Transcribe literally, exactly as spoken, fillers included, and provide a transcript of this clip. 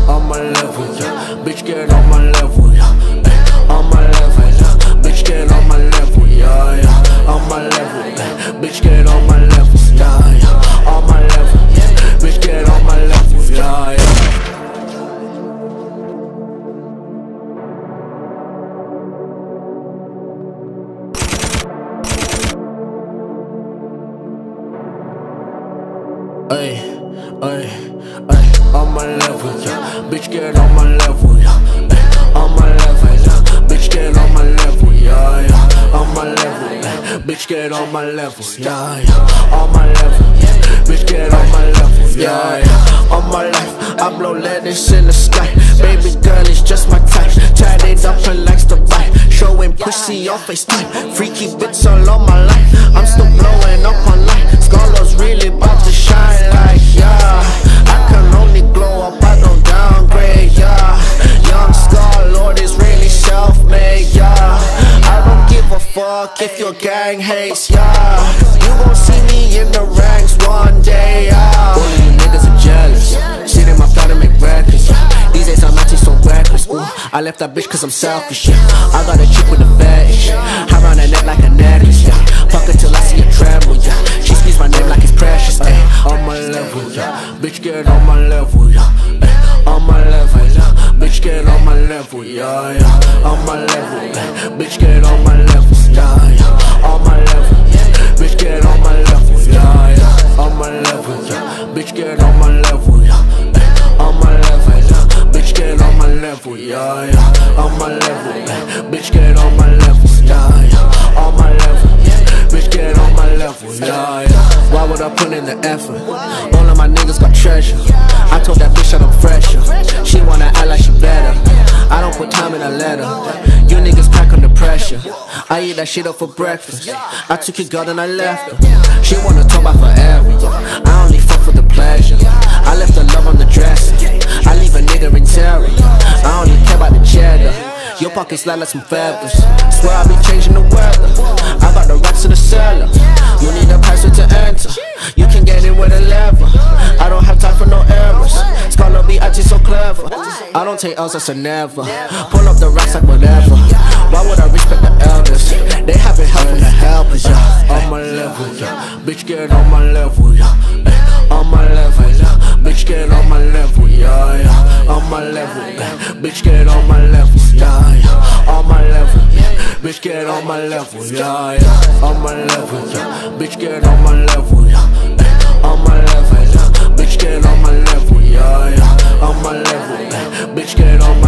on my level, yeah. Bitch, get on my level, yeah. Ay, on my level, yeah. Bitch, get on my level, yeah, yeah. On my level, yeah. Bitch, get on my level, yeah, yeah. On my level, yeah. Bitch, get on my level, yeah, yeah. Ay, ay, ay, on my level, yeah. Bitch, get on my level, yeah. Ay, on my level, yeah. Bitch, get on my level, yeah, yeah. On my level, yeah. Bitch, get on my level, yeah, yeah. On my level, yeah. Bitch, get on my level, yeah, yeah. On my life, I blow letters in the sky. Baby girl is just my type. Tied it up and likes to bite. Showing pussy on FaceTime. Freaky bits all on my life. I'm still blowing up on light. Scarlet's really about to shine like, yeah. I can only glow up, I don't downgrade, yeah. Young Star-Lord is really self-made, yeah. I don't give a fuck if your gang hates, yeah. You gon' see me in the ranks one day, yeah. All of you niggas are jealous. Shit in my thought to make records, yeah. These days I'm acting so reckless, ooh. I left that bitch cause I'm selfish, yeah. I got a chick with a fetish, yeah. I round her neck like a necklace, yeah. Fuck her till I see her tremble, yeah. She squeeze my name like it's precious, ayy. On my level, yeah. Bitch, get on my level, yeah. Ay, on my level, yeah. Bitch, get on my level, yeah, yeah. On my level, yeah. Bitch, get on my level, yeah, yeah. On my level, yeah. Bitch, get on my level, yeah, yeah. On my level, yeah. Bitch, get on my level, yeah. Ay, on my level, yeah. Bitch, get on my level, yeah, yeah. On my level, yeah. Bitch, get on my level, yeah, yeah. On my level, yeah. Bitch, get on my level, yeah, yeah. Why would I put in the effort? All of my niggas got treasure. I told that bitch that I'm fresher. She wanna act like she better. I don't put time in a letter. You niggas pack under pressure. I eat that shit up for breakfast. I took your girl and I left her. She wanna talk about forever. I only fuck for the pleasure. I left the love on the dresser. I leave a nigga in terror. I only care about the cheddar. Your pockets lie like some feathers. Swear I be changing the weather. I got the racks in the cellar. You need a password to enter. You can get in with a lever. I don't have time for no errors. Scholar be acting so clever. I don't take L's, that's a never. Pull up the racks like whatever. Why would I respect the elders? They haven't helped from the helpers, yeah. On my level, yeah. Bitch, get on my level, yeah. Ay, on my level, yeah. Bitch, get on my level, yeah, yeah. On my level, yeah. Bitch, get on my level, yeah, yeah. On my level, yeah. Bitch, get on my level, yeah, yeah. On my level, yeah. Bitch, get on my level, yeah. Ay, on my level, yeah. Bitch, get on my level, yeah, yeah. On my level, yeah. Bitch, get on my